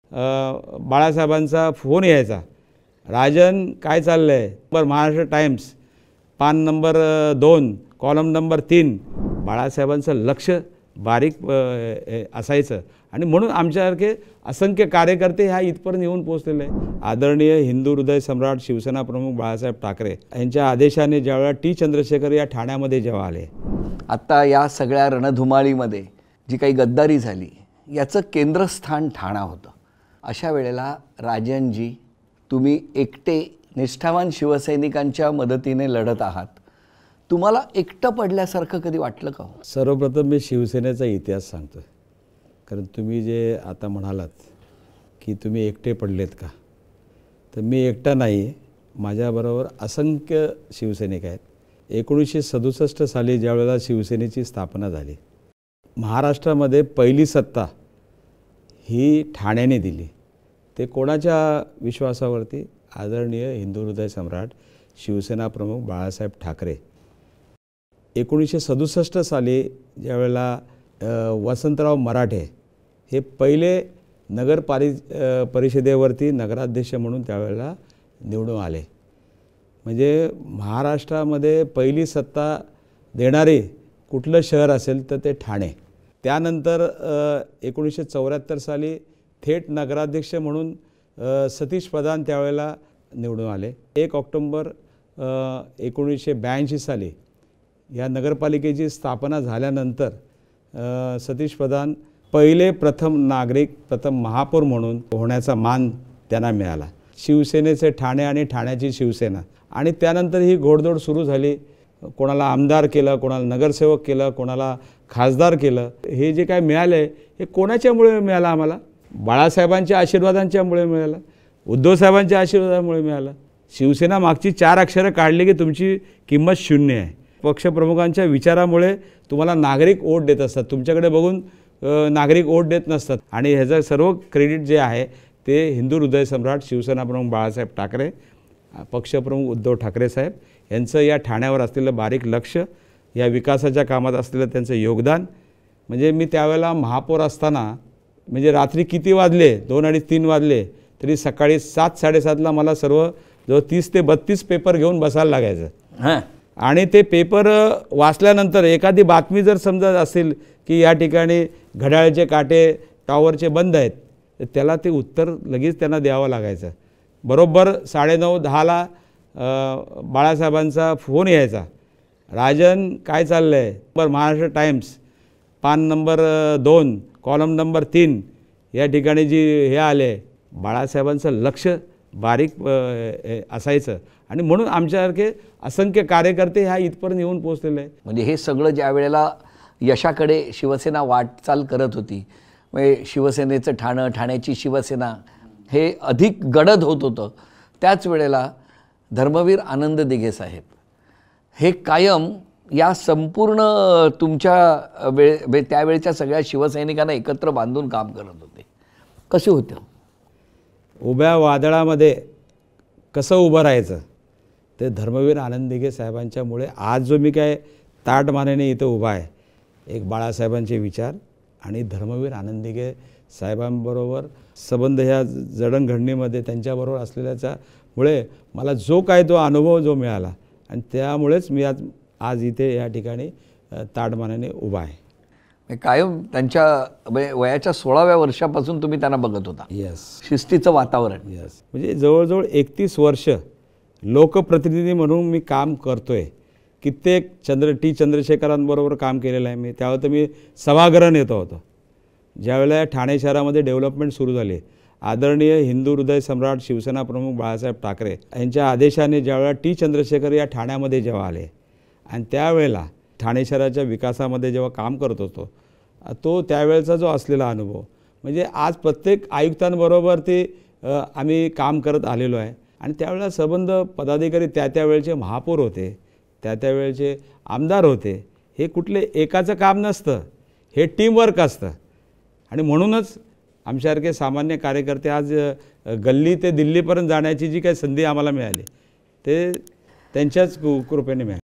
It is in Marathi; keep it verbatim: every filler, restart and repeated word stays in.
बाळासाहेबांचा फोन यायचा, राजन काय चाललं आहे, बरं महाराष्ट्र टाइम्स पान नंबर दोन कॉलम नंबर तीन. बाळासाहेबांचं लक्ष बारीक असायचं आणि म्हणून आमच्यासारखे असंख्य कार्यकर्ते ह्या इथपर्यंत येऊन पोहोचलेले आहे. आदरणीय हिंदू हृदय सम्राट शिवसेना प्रमुख बाळासाहेब ठाकरे यांच्या आदेशाने ज्यावेळेला टी चंद्रशेखर या ठाण्यामध्ये जेव्हा आले, आत्ता या सगळ्या रणधुमाळीमध्ये जी काही गद्दारी झाली याचं केंद्रस्थान ठाणा होतं. अशा वेळेला राजनजी तुम्ही एकटे निष्ठावान शिवसैनिकांच्या मदतीने लढत आहात, तुम्हाला एकटं पडल्यासारखं कधी वाटलं का? सर्वप्रथम मी शिवसेनेचा इतिहास सांगतो, कारण तुम्ही जे आता म्हणालात की तुम्ही एकटे पडलेत का, तर मी एकटा नाही आहे, माझ्याबरोबर असंख्य शिवसैनिक आहेत. एकोणीसशे सदुसष्ट साली ज्यावेळेला शिवसेनेची स्थापना झाली, महाराष्ट्रामध्ये पहिली सत्ता ही ठाण्याने दिली. ते कोणाच्या विश्वासावरती? आदरणीय हिंदू हृदय सम्राट शिवसेना प्रमुख बाळासाहेब ठाकरे. एकोणीसशे सदुसष्ट साली ज्यावेळेला वसंतराव मराठे हे पहिले नगर पारि परिषदेवरती नगराध्यक्ष म्हणून त्यावेळेला निवडून आले. म्हणजे महाराष्ट्रामध्ये पहिली सत्ता देणारे कुठलं शहर असेल तर ते ठाणे. त्यानंतर एकोणीसशे चौऱ्याहत्तर साली थेट नगराध्यक्ष म्हणून सतीश प्रधान त्यावेळेला निवडून आले. एक ऑक्टोंबर एकोणीसशे ब्याऐंशी साली या नगरपालिकेची स्थापना झाल्यानंतर सतीश प्रधान पहिले प्रथम नागरिक प्रथम महापौर म्हणून होण्याचा मान त्यांना मिळाला. शिवसेनेचे ठाणे आणि ठाण्याची शिवसेना, आणि त्यानंतर ही घोडदौड सुरू झाली. कोणाला आमदार केलं, कोणाला नगरसेवक केलं, कोणाला खासदार केलं. हे जे काय मिळाले हे कोणाच्यामुळे मिळालं? आम्हाला बाळासाहेबांच्या आशीर्वादांच्यामुळे मिळालं, उद्धवसाहेबांच्या आशीर्वादामुळे मिळालं. शिवसेना मागची चार अक्षरं काढली की तुमची किंमत शून्य आहे. पक्षप्रमुखांच्या विचारामुळे तुम्हाला नागरिक वोट देत असतात, तुमच्याकडे बघून नागरिक वोट देत नसतात. आणि ह्याचं सर्व क्रेडिट जे आहे ते हिंदू हृदय सम्राट शिवसेना प्रमुख बाळासाहेब ठाकरे, पक्षप्रमुख उद्धव ठाकरे साहेब यांचं या ठाण्यावर असलेलं बारीक लक्ष, या विकासाच्या कामात असलेलं त्यांचं योगदान. म्हणजे मी त्यावेळेला महापौर असताना, म्हणजे रात्री किती वाजले, दोन अडीच तीन वाजले तरी सकाळी सात साडेसातला मला सर्व जो तीस ते बत्तीस पेपर घेऊन बसायला लागायचं. हां, आणि ते पेपर वाचल्यानंतर एखादी बातमी जर समजा असेल की या ठिकाणी घड्याळाचे काटे टॉवरचे बंद आहेत, तर त्याला ते उत्तर लगेच त्यांना द्यावं लागायचं. बरोबर साडेनऊ दहाला बाळासाहेबांचा फोन यायचा, राजन काय चाललं आहे, बरं महाराष्ट्र टाइम्स पान नंबर दोन कॉलम नंबर तीन या ठिकाणी जी हे आले. बाळासाहेबांचं लक्ष बारीक असायचं आणि म्हणून आमच्यासारखे असंख्य कार्यकर्ते ह्या इथपर्यंत येऊन पोहोचलेले आहे. म्हणजे हे सगळं ज्या वेळेला यशाकडे शिवसेना वाटचाल करत होती, म्हणजे शिवसेनेचं ठाणं, ठाण्याची शिवसेना हे अधिक गडद होत होतं, त्याच वेळेला धर्मवीर आनंद दिघे साहेब हे कायम या संपूर्ण तुमच्या वेळ त्यावेळच्या सगळ्या शिवसैनिकांना एकत्र बांधून काम करत होते. कसे होते? उभ्या वादळामध्ये कसं उभं राहायचं ते धर्मवीर आनंद दिघे साहेबांच्यामुळे आज जो मी काय ताटमानेने इथं उभा आहे, एक बाळासाहेबांचे विचार आणि धर्मवीर आनंद दिघे साहेबांबरोबर संबंध ह्या जडणघडणीमध्ये त्यांच्याबरोबर असलेल्याच्यामुळे मला जो काय तो अनुभव जो मिळाला आणि त्यामुळेच मी आज आज इथे या ठिकाणी ताडमानाने उभा आहे. कायम त्यांच्या वयाच्या सोळाव्या वर्षापासून तुम्ही त्यांना बघत होता. यस. शिस्तीचं वातावरण. यस. म्हणजे जवळजवळ एकतीस वर्ष लोकप्रतिनिधी म्हणून मी काम करतोय. कित्येक चंद्र टी चंद्रशेखरांबरोबर काम केलेलं आहे मी. त्यावेळेला तर मी सभागृह नेता होतो. ज्यावेळेला ठाणे शहरामध्ये डेव्हलपमेंट सुरू झाली, आदरणीय हिंदू हृदय सम्राट शिवसेना प्रमुख बाळासाहेब ठाकरे यांच्या आदेशाने ज्यावेळेला टी चंद्रशेखर या ठाण्यामध्ये जेव्हा आले आणि त्यावेळेला ठाणे शहराच्या विकासामध्ये जेव्हा काम करत होतो, तो त्यावेळेचा जो असलेला अनुभव, म्हणजे आज प्रत्येक आयुक्तांबरोबर ते आम्ही काम करत आलेलो आहे. आणि त्यावेळेला संबंध पदाधिकारी त्या त्यावेळेचे महापौर होते, त्या त्यावेळेचे आमदार होते. हे कुठले एकाचं काम नसतं, हे टीमवर्क असतं. आणि म्हणूनच आमच्यासारखे सामान्य कार्यकर्ते आज गल्ली ते दिल्लीपर्यंत जाण्याची जी काही संधी आम्हाला मिळाली ते त्यांच्याच कृपेने मिळाली.